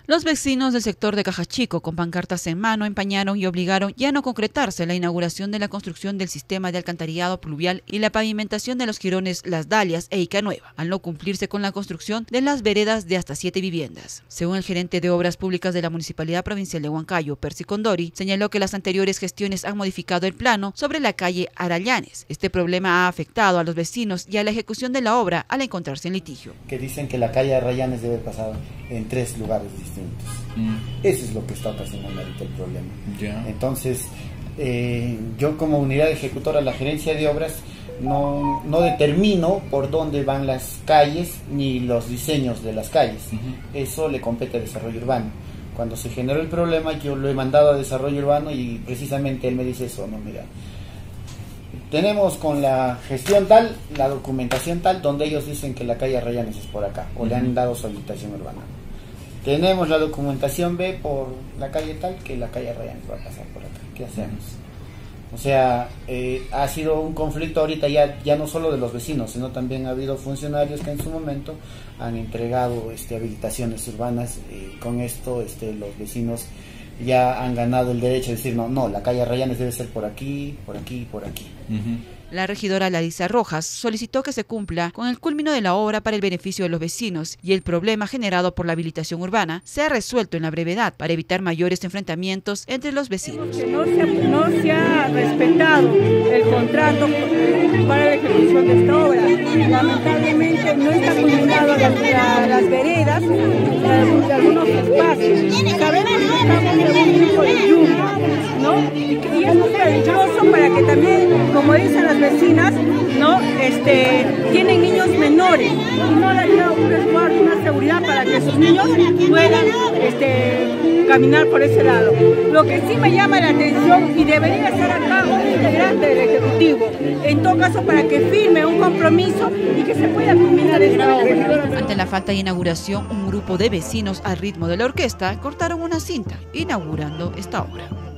Los vecinos del sector de Cajachico, con pancartas en mano, empañaron y obligaron ya a no concretarse la inauguración de la construcción del sistema de alcantarillado pluvial y la pavimentación de los jirones Las Dalias e Ica Nueva, al no cumplirse con la construcción de las veredas de hasta 7 viviendas. Según el gerente de Obras Públicas de la Municipalidad Provincial de Huancayo, Percy Condori, señaló que las anteriores gestiones han modificado el plano sobre la calle Arallanes. Este problema ha afectado a los vecinos y a la ejecución de la obra al encontrarse en litigio. Que dicen que la calle Arallanes debe pasar en 3 lugares distintos. Eso es lo que está ocasionando ahorita el problema. Entonces, yo como unidad ejecutora, la gerencia de obras, no determino por dónde van las calles ni los diseños de las calles. Eso le compete a desarrollo urbano. Cuando se generó el problema, yo lo he mandado a desarrollo urbano y precisamente él me dice eso, no, mira, tenemos con la gestión tal, la documentación tal, donde ellos dicen que la calle Arrayanes es por acá, o le han dado solicitación urbana. Tenemos la documentación B por la calle tal, que la calle Arrayanes va a pasar por acá. ¿Qué hacemos? O sea, ha sido un conflicto ahorita ya no solo de los vecinos, sino también ha habido funcionarios que en su momento han entregado habilitaciones urbanas. Con esto los vecinos ya han ganado el derecho de decir, no, la calle Arrayanes debe ser por aquí, por aquí, por aquí. La regidora Larisa Rojas solicitó que se cumpla con el culmino de la obra para el beneficio de los vecinos y el problema generado por la habilitación urbana sea resuelto en la brevedad para evitar mayores enfrentamientos entre los vecinos. Que no se ha respetado el contrato para la ejecución de esta obra. Lamentablemente no está culminado las veredas de algunos espacios. Sabemos que estamos en un tiempo de lluvia, ¿no? Y es muy peligroso para que también, como dicen las vecinas, ¿no? Tienen niños menores y no le da un resguardo, una seguridad para que sus niños puedan caminar por ese lado. Lo que sí me llama la atención, y debería estar acá un integrante del Ejecutivo, en todo caso para que firme un compromiso y que se pueda culminar esta obra. Ante la falta de inauguración, un grupo de vecinos al ritmo de la orquesta cortaron una cinta inaugurando esta obra.